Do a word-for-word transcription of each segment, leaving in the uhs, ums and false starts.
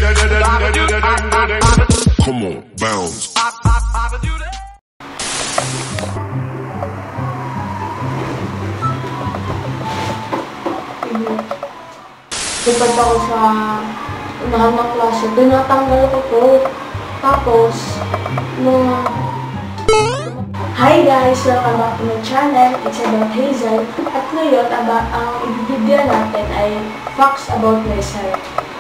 Come on, bounce. Lipat ako sa unahan ng klase. Doon natanggal ko po. Tapos, nung... Hi guys! Welcome back to my channel. It's about Hazel. At ngayon, aba, ang ibibigyan natin ay facts about myself.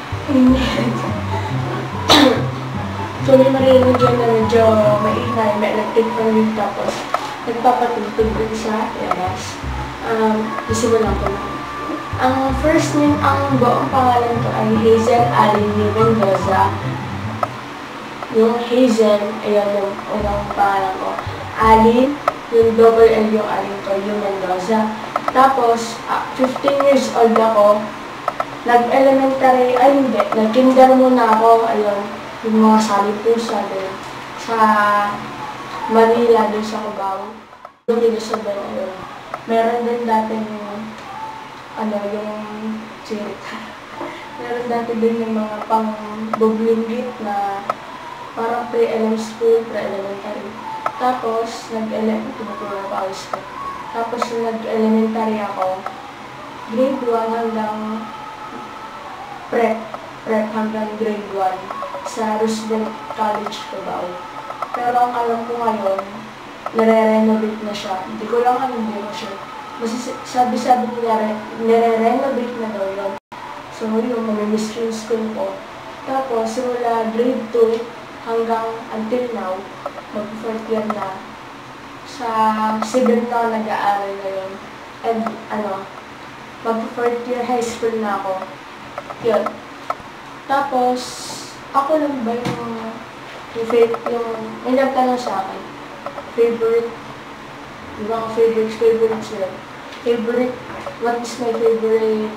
So, yung marinig dyan na medyo maingay, may electric fan rin. Tapos, nagpapatugtog din sa labas. Um, isimulan ko na. Ang first name, ang buong pangalan ko ay Hazel Aline Mendoza. Yung Hazel, ayan yung unang pangalan ko. Aline, yung double L yung Aline ko, yung Mendoza. Tapos, uh, fifteen years old ako. Nag-elementary, ay hindi, nag-kinder muna ako, ayun, yung mga salipusa din. Sa Manila, dun sa Cubao. Yung Ilusoban, ayun. Meron din dati yung ano, yung chirita. Meron dati din yung mga pang-bublinggit na parang pre-elem school, pre-elementary. Tapos, nag-elementary, tinuturo pa ako school. Tapos, nag-elementary ako, grade one hanggang prep, prep hanggang grade one sa Roosevelt College, Cubao. Pero ang alam ko ngayon, nare-renovate na siya. Hindi ko lang alam, hindi ko sure. Kasi sabi-sabi nila, nire-renovate na daw yun. So, yun, mamimiss yung school ko. Tapos, simula grade two hanggang until now, mag-fourth year na, sa seventh na nag-aaral ngayon. And, ano, mag-fourth year high school na ako. Yun. Tapos, ako lang ba yung, yung, yung may nagtanong sa akin, favorite, yung mga favorite, favorite sila. Favorite, what is my favorite?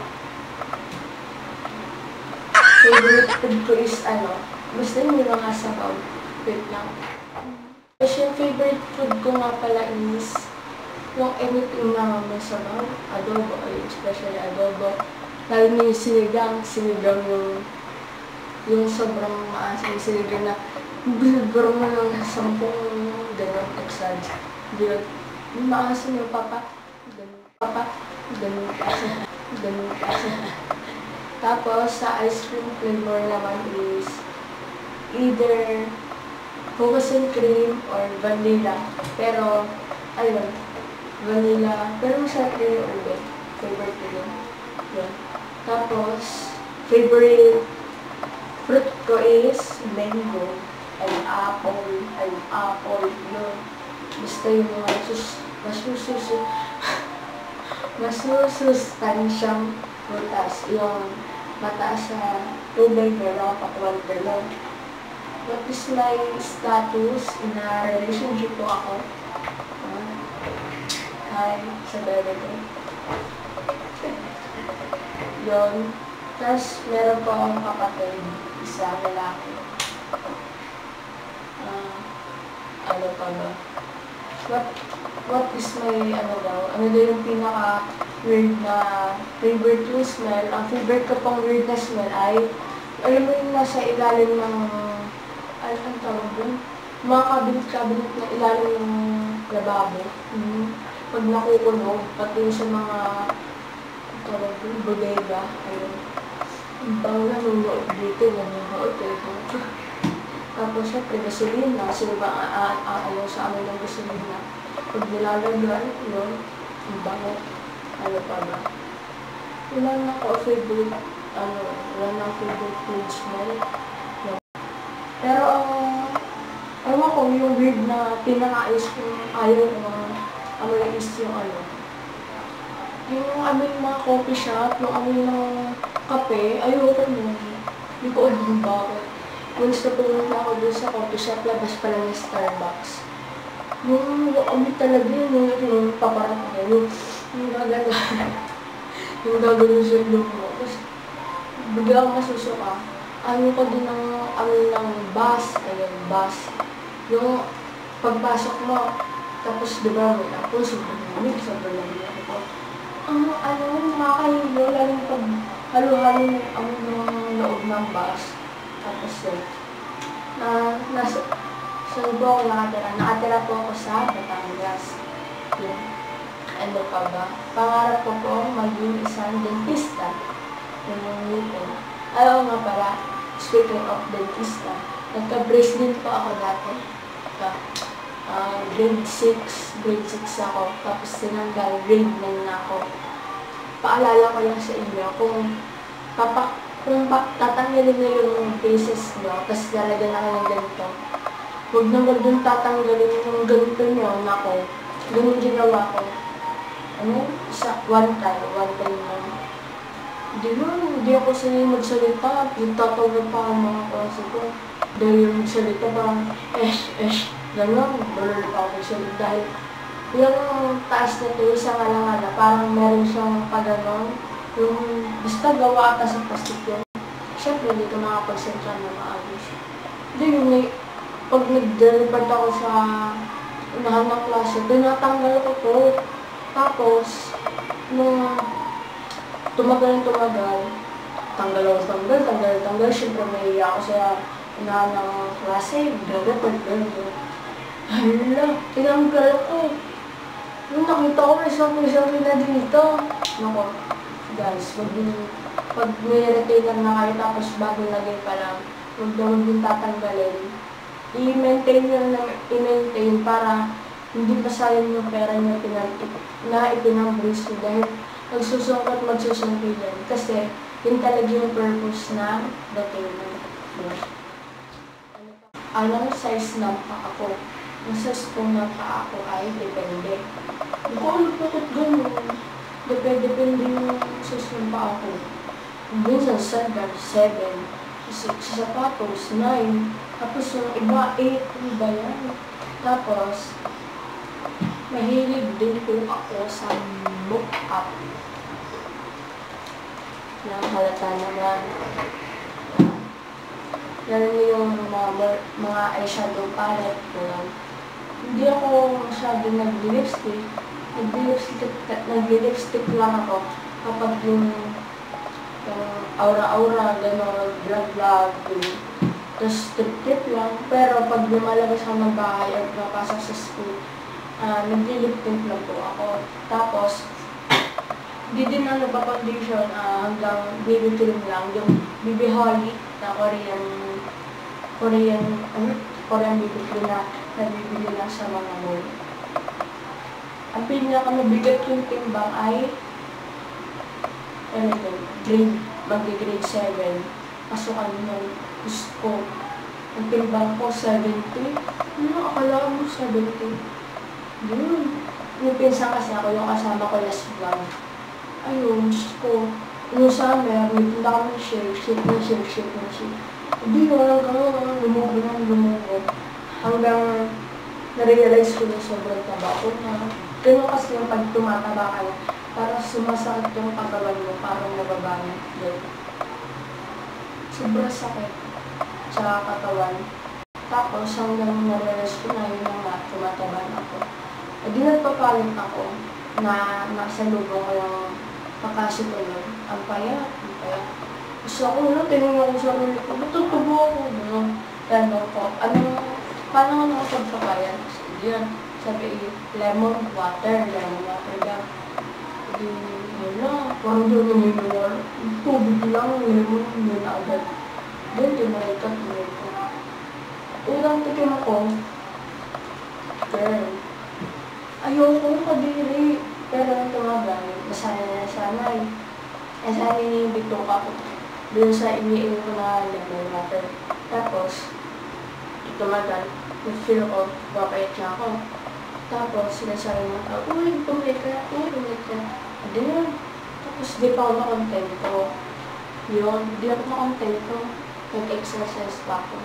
Favorite food ko is ano, basta yung mga sabaw. Wait lang. Kasi yung favorite food ko nga pala is yung anything na may sabaw. Adobo, ay especially adobo. Lalo na yung sinigang, sinigang yung yung sobrang maasim sinigang na binagaro mo ng sampung ganun eksad. Yun. Yung maasim yung papa. Ganun papa. Ganun pa. Ganun pa. Tapos, sa ice cream flavor naman is either cookies and cream or vanilla. Pero, ayun, vanilla. Pero masarap rin yung ube. Favorite ko yun. Yun. Tapos, favorite fruit ko is mango. Ay apple. Ay apple. Yun. Basta yung mga sus, masususu, masusustansyang prutas. Yung mataas sa tubig, pero kapatuan gano'n. What is my status in a relationship ko ako? Uh, hi, sa bebe ko. Yun. Tapos, meron po akong kapatid, isa lalaki. Uh, ano pa ba? What, what is my, ano daw, ano daw yung pinaka-weird na favorite yung smell? Ang favorite ko pang weird na smell ay, alam mo yung nasa ilalim ng, ay, ang tawag dun? Mga cabinet-cabinet na ilalim ng lababo. Mm-hmm. Pag nakukulong, pati sa mga, ang tawag dun, bodega, ayun. Ang bang nanunood dito, nanunood dito. Tapos syempre, gasolina. Sino ba ayaw sa amin ng gasolina? Pag nilalagyan, yun, ang bango. Ano pa ba? Wala na ako favorite, ano, wala na ako favorite food smell. No. Pero ang, uh, ewan ko, yung weird na pinaka-is kung ayaw ng amoy is yung ano. Yung amoy mga coffee shop, yung amoy ng kape, ayoko mo. Hindi ko alam bakit. Once na pumunta ako dun sa coffee shop, labas pala ng Starbucks. Yung amoy talaga yun, yung, yung paparat na yun, yung gagana. Yung gagawin sa ilong mo. Tapos, bigla akong masusuka. Ano ko din ng amoy ng bus, ayun, bus. Yung pagpasok mo, tapos diba may ako, sobrang lamig, sobrang lamig ako. Ang ano, makakahilo, lalo pag halo-halo ang mga loob ng bus. Tapos yun, na, nasa, saan po ako nakatira? Nakatira po ako sa Batangas. Yun. Ano pa ba? Pangarap ko po maging isang dentista. Yun yung ngipin. Ayaw nga pala, speaking of dentista, nagka-brace din po ako dati. Uh, grade six, grade six ako. Tapos tinanggal, grade nine na ako. Paalala ko lang sa inyo, kung papak, kung pa, tatanggalin na yung braces nyo, tapos lalagyan na kayo ng ganito, huwag na huwag yung tatanggalin yung ganito nyo, nako. Ganun ginawa ko. Ano? Isa, one time, one time lang. Hindi nun, hindi ako sanay magsalita. Nagtatawag pa ang mga klase ko. Dahil yung magsalita parang, esh, esh, gano'n, blur pa ako magsalita. Dahil yung taas na ito, isang alangala, parang meron siyang pagano'n. Yung basta gawa ata sa plastic yun. Siyempre, hindi ko makapagsentra na maayos. Hindi yung may, pag nag-delivered ako sa unahan ng klase, tinatanggal ko po. Tapos, nung tumagal ng tumagal, tanggal ako tanggal, tanggal, tanggal, siyempre may iya ako sa unahan ng klase, delivered, delivered. Hala, tinanggal ko. Nung nakita ko, isang isang na dito. Nako, guys, pag, pag may retainer na kayo, tapos bago lagay pa lang, huwag na huwag yung tatanggalin. I-maintain nyo na i-maintain para hindi pasayang yung pera nyo na ipinang-brace nyo dahil magsusungkat magsusungkit yan. Kasi yun talaga yung purpose na retainer. Anong size ng paa ko? Ang size po ng paa ko ay depende. Hindi ko alam bakit ganun. Depende-depende yung size ng paa ko. Minsan sandal, seven. Sa sapatos, nine. Tapos yung iba, eight. Ano ba yan? Tapos, mahilig din po ako sa book up. Nakahalata naman. Lalo yung mga, mga eyeshadow palette ko lang. Hindi ako masyado nag-lipstick. Nag-lipstick, nag-lipstick lang ako kapag yung, yung aura-aura, gano'n, vlog-vlog, tapos trip-trip lang. Pero pag lumalabas ako ng bahay at napasok sa school, uh, nag-lip tint lang po ako. Tapos, di din na nagpa-condition uh, hanggang baby cream lang. Yung B B Holly na Korean, Korean, ano? Korean B B cream na nabibili lang sa mga mall. Ang pinaka-mabigat yung timbang ay, ano yun, grade, mag-grade seven. Pasukan ng gusto. Ang timbang ko, seventy. Ano, akala mo seventy? Yun. Yung pinsan kasi ako, yung kasama ko last vlog. Ayun, gusto ko. Yung summer, may punta kami shake, shake na shake, shake na shake. Hindi ko lang kami, lumubo na, lumubo. Hanggang na-realize ko na sobrang taba ko na. Ganun kasi yung pag tumataba ka na, parang sumasakit yung katawan mo, parang nababanat. Sobrang sakit sa katawan. Tapos hanggang na-realize ko na yun nga, tumataba na ako. E di nagpapalit ako na nasa lubong ko yung pakasituloy. Ang paya, ang paya. Gusto ako na, tinignan ko sa ulit ko, ba't tutubo ako? Gano'n. Tanong ko, anong, paano ko nakapagpapaya? Diyan, sabi, lemon water, lemon water lang. Di, wala, parang doon yung mineral. Tubig lang, lemon, yun na agad. Doon, tinarikat, tinarikat. Unang tikim ko, girl, ayoko kadiri. Pero nung tumagal, nasanay na nasanay. Nasanay na yung bituka ko. Doon sa iniinom ko na lemon water. Tapos, tumagal, nag-feel ko, babait na ako. Tapos, sinasabi mo, uy, bumalik ka, uy, bumalik ka. Hindi yun. Tapos, di pa ako makontento. Yun, di ako makontento. Nag-exercise pa ako.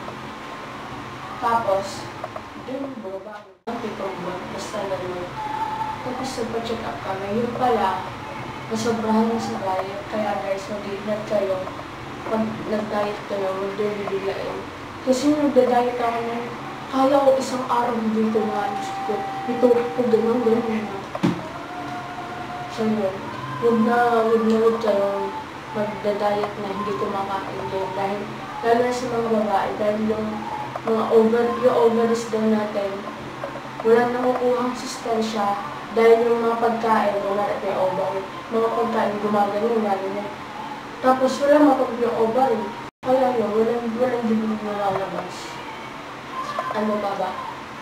Tapos, doon, bumaba ako. Ang pitong buwan, basta naman. Tapos, nagpa-check up kami. Yun pala, nasobrahan na sa diet. Kaya guys, mag-iingat kayo. Pag nag-diet kayo, mag-diet. Kasi nagda-diet ako nun, kaya ko isang araw dito na gusto ko. Ito ko gano'n, gano'n na. So yun, huwag na, huwag na huwag kayo magda-diet na hindi kumakain din. Dahil lalo na sa mga babae, dahil yung mga over, yung ovaries daw natin, walang nakukuhang sustansya, dahil yung mga pagkain, wala natin yung ovary, mga pagkain gumagano, gano'n. Tapos walang mapag yung ovary, kaya yun, walang, walang dibig na lalabas. Ano ba ba?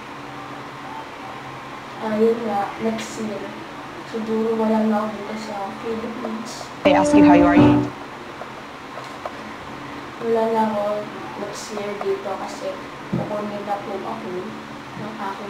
Ayun nga, next year. Siguro wala na ako dito sa Philippines. They ask you how you are. You Wala na ako next year dito kasi kukunin na po ako ng aking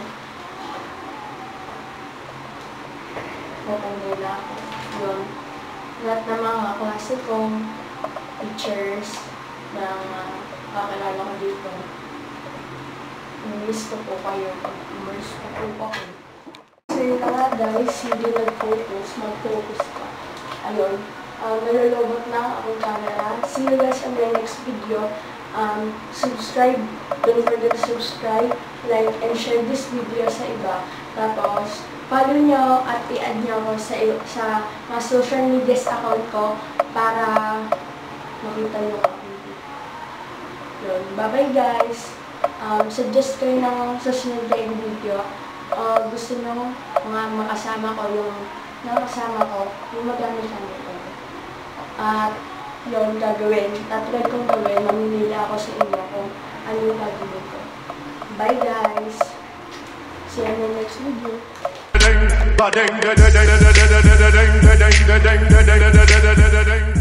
kukunin na ako. Yun. Lahat ng mga klase kong teachers na uh, kakilala ko dito. Miss ko po kayo. Miss ko po ako. Kasi nga guys, hindi nag-focus, mag-focus ka. Ayun. Uh, nalulobot na akong camera. See you guys on my next video. Um, subscribe. Don't forget to subscribe, like, and share this video sa iba. Tapos, follow nyo at i-add nyo ako sa, sa mga social media account ko para makita nyo ako. Yun. Bye-bye guys. Um, suggest kayo ng susunod na video. Uh, gusto nyo mga makasama ko yung nakasama ko, yung magamit-gamit ko. At yun, gagawin. Tatry kong gawin, mamimili ako sa inyo kung ano yung gagawin ko. Bye guys! See you in the next video.